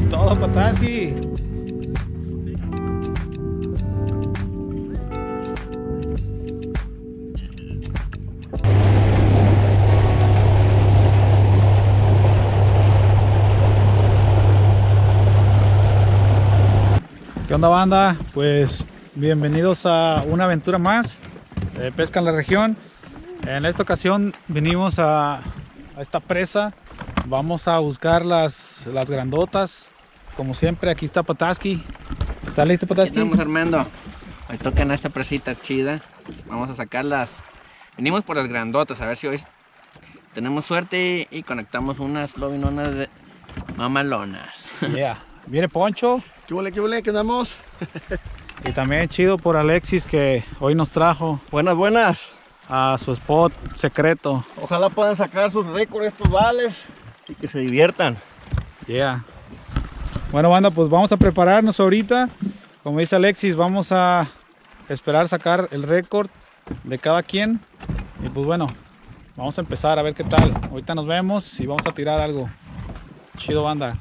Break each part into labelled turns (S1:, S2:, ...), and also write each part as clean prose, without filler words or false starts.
S1: Todo Pataski. ¿Qué onda, banda? Pues bienvenidos a una aventura más de pesca en la región. En esta ocasión vinimos a esta presa. Vamos a buscar las grandotas. Como siempre, aquí está Pataski. ¿Está listo, Pataski?
S2: Estamos armando. Hoy tocan esta presita chida. Vamos a sacarlas. Venimos por las grandotas, a ver si hoy tenemos suerte y conectamos unas lobinonas de mamalonas.
S1: Yeah. Viene Poncho.
S3: ¿Qué huele? ¿Qué andamos?
S1: Y también chido por Alexis, que hoy nos trajo
S3: Buenas.
S1: a su spot secreto.
S3: Ojalá puedan sacar sus récords estos vales y que se diviertan.
S1: Yeah. Bueno, banda, pues vamos a prepararnos ahorita. Como dice Alexis, vamos a esperar sacar el récord de cada quien. Y pues bueno, vamos a empezar a ver qué tal. Ahorita nos vemos y vamos a tirar algo. Chido, banda.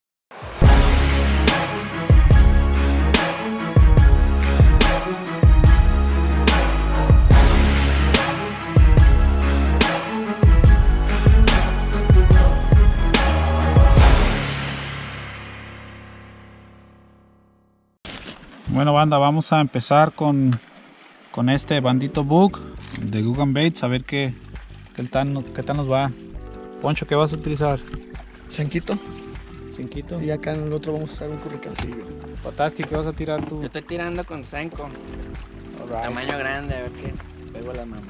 S1: Bueno, banda, vamos a empezar con este bandito bug de Gugan Baits, a ver qué tal nos va. Poncho, ¿qué vas a utilizar?
S3: Chanquito.
S1: Cinquito.
S3: Y acá en el otro vamos a usar un curricancillo.
S1: Pataski, ¿qué vas a tirar tú?
S2: Yo estoy tirando con Senko. Tamaño grande, a ver qué pego la mamá.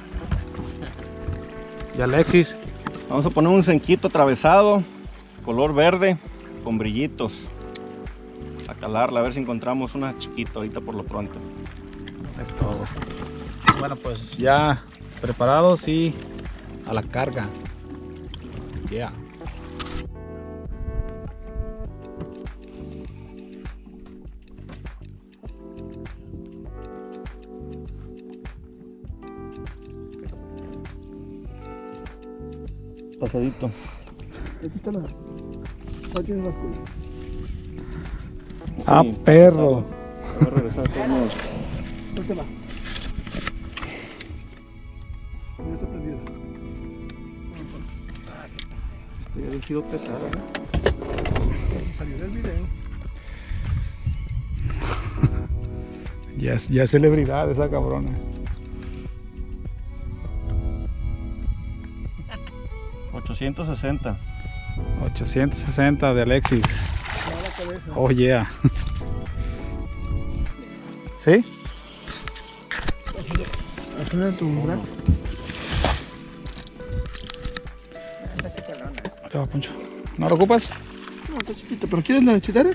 S1: Y Alexis.
S3: Vamos a poner un cenquito atravesado, color verde, con brillitos. A calarla, a ver si encontramos una chiquita ahorita por lo pronto.
S1: Es todo. Bueno, pues ya preparados y a la carga. Yeah.
S3: Pasadito.
S4: Aquí está la... Ahí tienes las cosas.
S1: Ah, perro.
S3: Voy a regresar a todos modos.
S4: Suéltala. Ya está prendida.
S3: Este ya ha sido pesado,
S4: Salió del video.
S1: Ya es celebridad esa cabrona.
S3: 860.
S1: 860 de Alexis.
S4: No, la cabeza.
S1: Oh yeah. ¿Sí?
S4: Afina tu brazo.
S1: Te va, Poncho. ¿No lo ocupas?
S4: No, está chiquita, pero ¿quieres la chitara?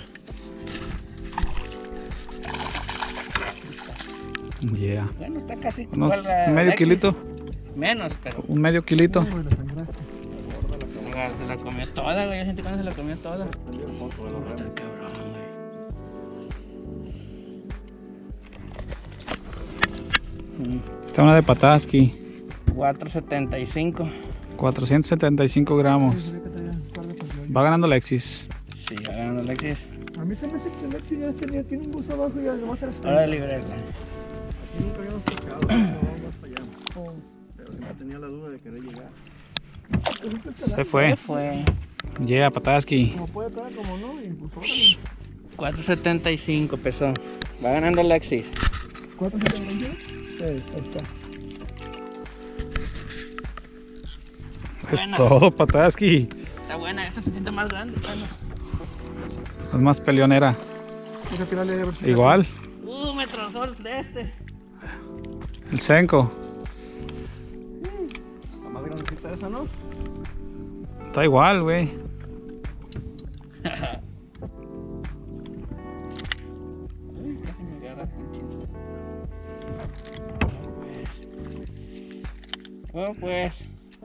S1: Yeah.
S2: Bueno, está casi
S1: Unos
S2: igual a
S1: medio
S2: Alexis.
S1: kilito.
S2: Menos, pero
S1: Un medio kilito.
S4: Uy, la sangraste.
S2: se la comió toda, güey. Yo sentí cuando se la comió toda. Está cabrón, güey.
S1: Esta una de Pataski.
S2: 475.
S1: 475 gramos. Va ganando Alexis.
S2: Sí, va ganando Alexis.
S4: A mí se me hace que Alexis ya tiene un buzo abajo y ya le va a hacer esto.
S2: Ahora libreta.
S3: Aquí nunca habíamos pescado, no vamos para allá. Pero siempre tenía la duda de querer llegar.
S1: Se fue.
S2: ¿Qué fue?
S1: Yeah, Pataski.
S4: Como puede estar, como no, y pues órale.
S2: 475 pesó. Va ganando Alexis.
S4: ¿Cuánto se te vendió? Sí, ahí está.
S1: Es
S2: Buena.
S1: todo, Pataski.
S2: Está buena, esta se siente más grande. Bueno.
S1: Es más peleonera.
S4: Vamos a tirarle a ver si...
S1: Igual.
S2: Me trozó el de este.
S1: El Senko.
S3: La más grandecita esa, ¿no?
S1: Está igual, güey.
S2: Bueno, pues.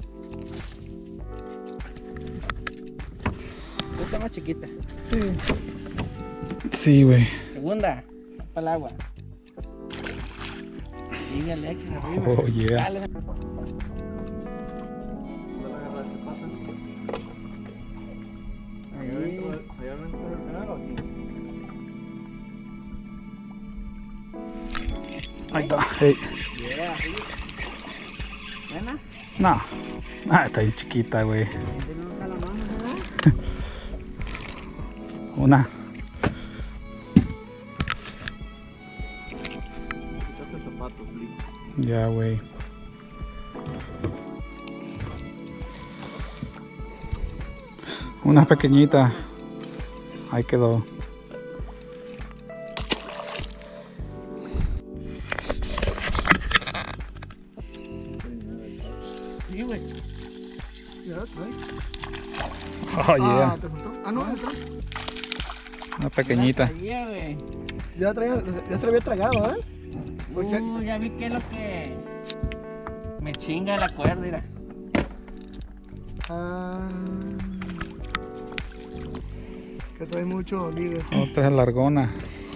S2: Esta está más chiquita.
S4: Sí.
S1: Sí, güey.
S2: Segunda, para el agua. Sigue Alexis arriba.
S1: Oh, yeah.
S2: Dale.
S3: Allá adentro del canal,
S1: Ahí está. Hey.
S2: ¿Buena?
S1: No. Está bien chiquita, güey. Una. Ya, güey. Una pequeñita. Ahí quedó.
S2: Sí, güey.
S1: Oh, yeah.
S4: ¿Te juntó? Ah, no, atrás.
S1: Una pequeñita.
S4: Ya se lo había tragado, ¿eh? Porque-
S2: Ya vi que es lo que me chinga la cuerda, mira.
S4: Ah, que trae mucho líder.
S1: Otra largona.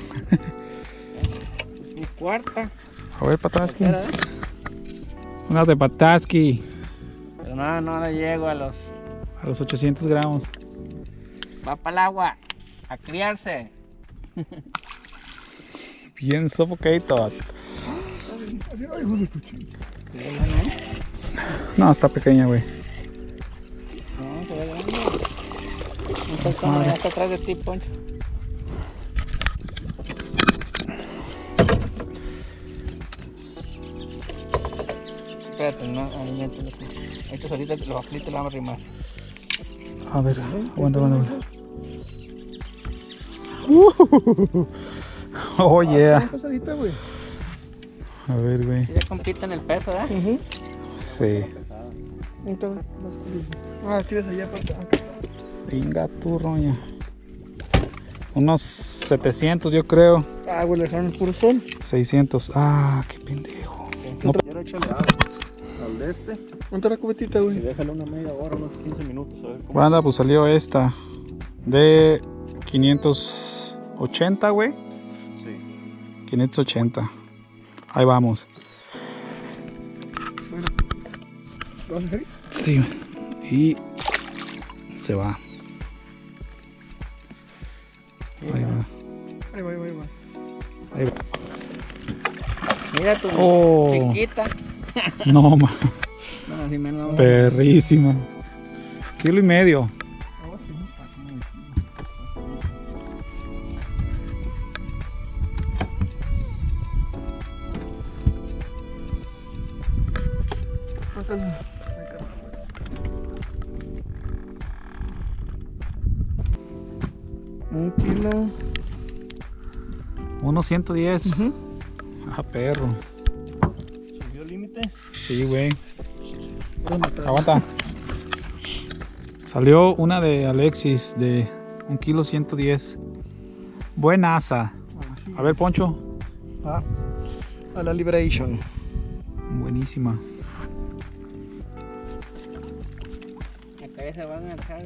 S2: Mi cuarta.
S1: A ver, Pataski.
S2: Tercera,
S1: Una de Pataski.
S2: Pero no le llego a los...
S1: A los 800 gramos.
S2: Va para el agua. A criarse.
S1: Bien suffocated.
S4: Ay, hijo de tu chico.
S1: No, está pequeña, güey.
S2: No, se ve grande. Entonces, ya está atrás de ti, Poncho. Espérate, no, aliméntalo. Estos ahorita los aflitos lo vamos a arrimar.
S1: A ver, aguanta. Oh, yeah.
S4: Pasadita, güey.
S1: A ver, güey.
S2: Si ya compiten el peso, ¿verdad?
S1: Sí.
S4: Entonces, ah, tienes allá aparte. Acá.
S1: Venga tu roña. Unos 700, yo creo.
S4: Ah, güey, le dejaron el puro sol.
S1: 600. Ah, qué pendejo. No,
S3: Quiero echarle agua al de este
S4: ¿Cuánto era la cubetita,
S3: y
S4: güey?
S3: déjale una media hora, unos 15 minutos. A ver cómo.
S1: banda, pues salió esta de 580, güey.
S3: Sí.
S1: 580. Ahí vamos.
S4: ¿Lo vas a hacer?
S1: Sí. Y se va. Ahí va.
S4: Ahí va.
S1: Ahí va.
S2: Mira tu
S1: Oh.
S2: chiquita.
S1: No, ma.
S2: No, así menos.
S1: Perrísima. 1,5 kilos.
S4: Un kilo.
S1: Unos 110. Ah, perro.
S3: ¿Subió el límite?
S1: Sí, güey. Aguanta. Salió una de Alexis de 1,110 kilos. Buena asa. A ver, Poncho.
S4: Ah, a la Liberation.
S1: Buenísima.
S2: La cabeza van a dejar.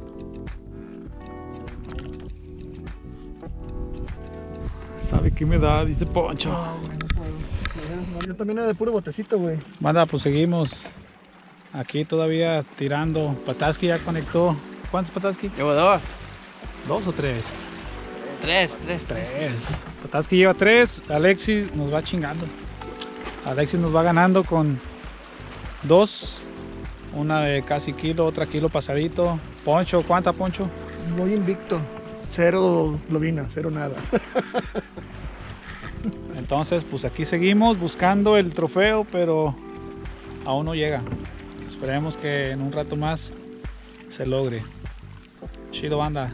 S1: ¿Sabe qué me da? Dice Poncho.
S4: No, güey, no puedo. Yo también era de puro botecito, güey.
S1: Banda, pues seguimos aquí todavía tirando. Pataski ya conectó. ¿Cuántos Pataski?
S2: Llevo dos.
S1: ¿2 o 3?
S2: Tres.
S1: 3. Pataski lleva 3. Alexis nos va chingando. Alexis nos va ganando con 2. Una de casi kilo, otra kilo pasadito. Poncho, ¿cuánta, Poncho?
S4: Voy invicto. 0 lobina, 0 nada.
S1: Entonces, pues aquí seguimos buscando el trofeo, pero aún no llega. Esperemos que en un rato más se logre. Chido, banda.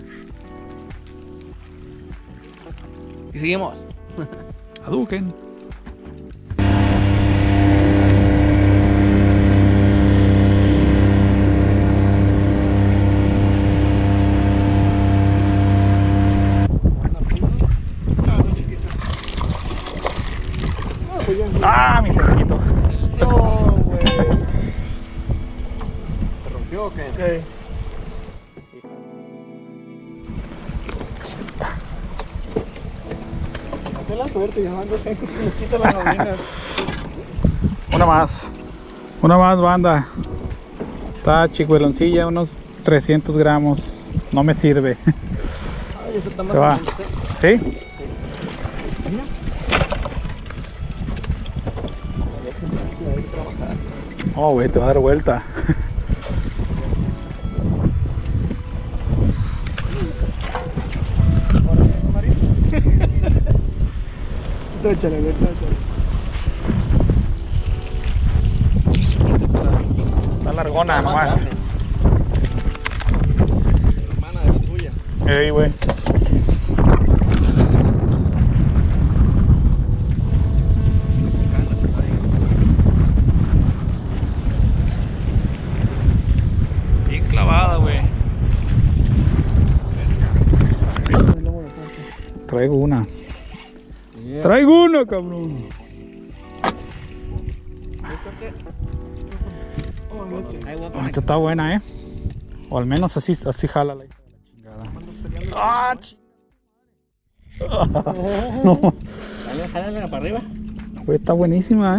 S2: Y seguimos.
S1: Hadouken. Ah, mi cerquito.
S4: No, güey.
S3: ¿Se rompió o qué?
S4: Ok. Date la suerte llamándose que les quitan las bobinas.
S1: Una más, banda. Está chicueloncilla, unos 300 gramos. No me sirve.
S4: Ay, eso está más
S1: Se va.
S4: o menos,
S1: ¿Sí? Oh, güey, te va a dar vuelta.
S4: Échale, güey, échale.
S1: Está largona nomás.
S2: Hermana de la tuya.
S1: Ey, güey. Bien clavada, güey. Traigo una. Traigo una, cabrón. Esta está buena, o al menos así jala la hija de la chingada. ¡Ah! No,
S2: Dale, jálala para arriba.
S1: güey, está buenísima,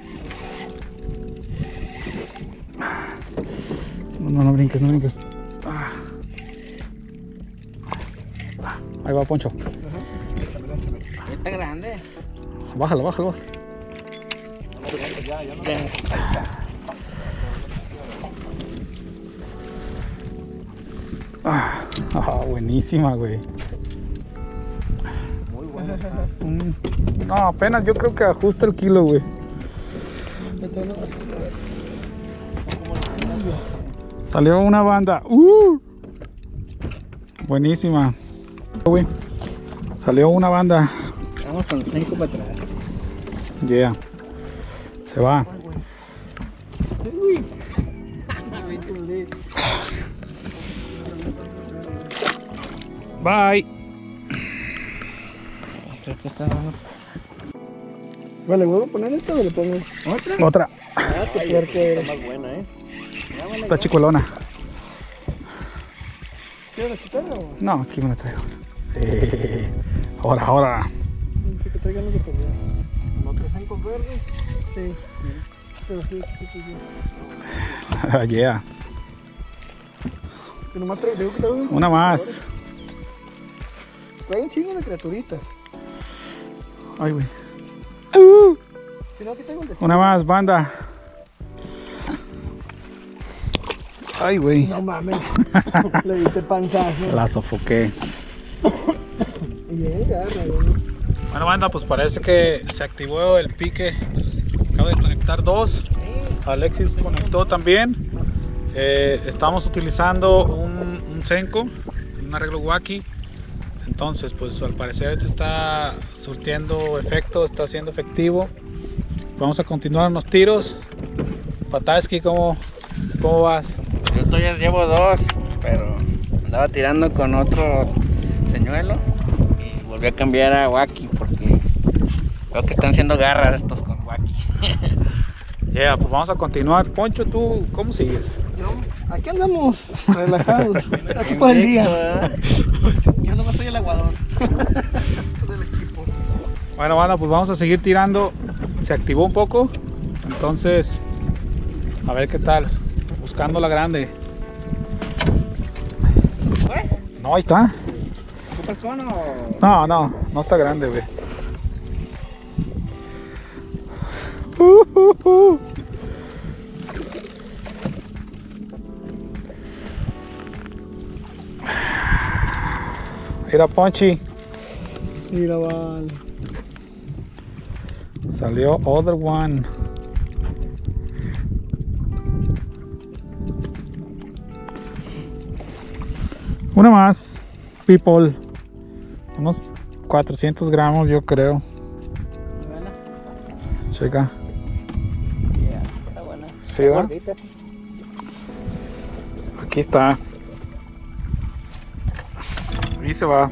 S1: No brinques, no brinques. Ahí va, Poncho.
S2: Está grande.
S1: Bájalo, bájalo. Buenísima, güey.
S3: Muy buena.
S1: No, apenas yo creo que ajusta el kilo, güey. Salió una banda. Buenísima. Güey. Salió una banda.
S2: Vamos con los 5 para atrás.
S1: Yeah. Se va. Bye.
S2: Creo que está...
S4: Vale, ¿vuelvo a poner esto o le pongo otra?
S1: Otra.
S4: Ah, qué suerte eres.
S3: Está más buena,
S1: Está chicolona.
S4: ¿Quieres quitarla o?
S1: No, aquí me la traigo. Ahora.
S4: Que te traigan los de pelea.
S3: ¿No crecen con verde?
S4: Sí. Pero sí, sí.
S1: Yeah.
S4: Que nomás traigo que traigo
S1: Una más.
S4: Trae un chingo de criaturitas.
S1: Ay, güey.
S4: Si no, aquí tengo el de...
S1: Una más, banda. Ay, güey.
S4: No mames. Le diste panzazo.
S1: La sofoqué.
S4: Y bien, garra, güey.
S1: Bueno, banda, pues parece que se activó el pique. Acabo de conectar 2. Alexis conectó también. Estamos utilizando un Senko, un arreglo Wacky. Entonces, pues al parecer este está surtiendo efecto, está siendo efectivo. Vamos a continuar unos tiros. Pataski, ¿cómo vas?
S2: Yo todavía llevo 2, pero andaba tirando con otro señuelo y volví a cambiar a Wacky porque veo que están haciendo garras estos con Wacky.
S1: Yeah, pues vamos a continuar. Poncho, ¿tú cómo sigues?
S4: Yo, aquí andamos relajados. Aquí por el día. Yo no soy el aguador del equipo.
S1: Bueno, banda, pues vamos a seguir tirando. Se activó un poco. Entonces, a ver qué tal. Buscando la grande.
S2: ¿Pues?
S1: No, ahí está.
S2: ¿Super cono?
S1: No está grande, güey. Mira, Ponchi.
S4: Mira, vale.
S1: Salió other one. Una más, people. Unos 400 gramos, yo creo.
S2: Buena.
S1: Checa.
S2: Yeah, está buena.
S1: Sí, ¿va?
S2: Gordita.
S1: Aquí está. Y se va.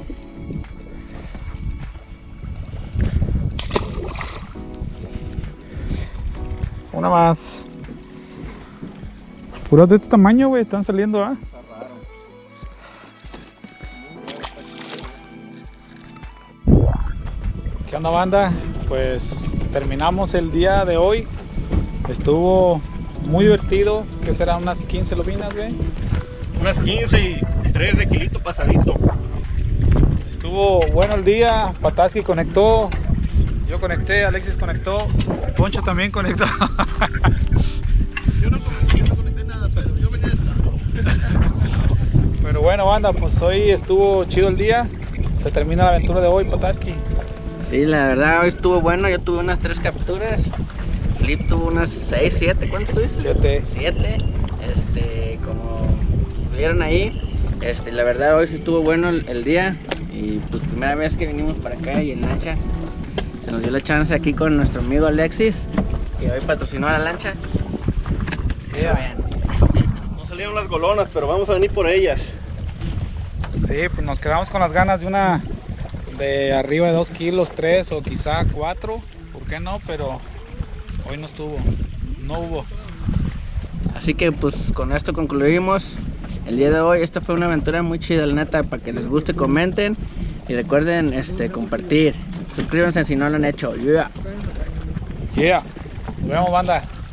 S1: Una más. Puras de este tamaño, güey, están saliendo, ¿ah?
S3: Está raro.
S1: ¿Qué onda, banda? Pues terminamos el día de hoy. Estuvo muy divertido. ¿Qué será? Unas 15 lobinas, güey.
S3: Unas 15 y 3 de kilito pasadito.
S1: Estuvo bueno el día. Pataski conectó. Yo conecté, Alexis conectó. Poncho también conectó. Bueno, banda, pues hoy estuvo chido el día. Se termina la aventura de hoy, Pataski.
S2: Sí, la verdad hoy estuvo bueno. Yo tuve unas 3 capturas. Flip tuvo unas 6, 7. ¿Cuántos tuviste? 7. Como vieron ahí, la verdad hoy sí estuvo bueno el día. Y pues primera vez que vinimos para acá y en lancha. Se nos dio la chance aquí con nuestro amigo Alexis, que hoy patrocinó a la lancha.
S1: Yeah.
S3: No salieron las golonas, pero vamos a venir por ellas.
S1: Sí, pues nos quedamos con las ganas de una de arriba de 2 kilos, 3 o quizá 4. ¿Por qué no? Pero hoy no hubo.
S2: Así que pues con esto concluimos el día de hoy. Esta fue una aventura muy chida, la neta. Para que les guste, comenten y recuerden compartir. Suscríbanse si no lo han hecho.
S1: Yeah. Nos vemos, banda.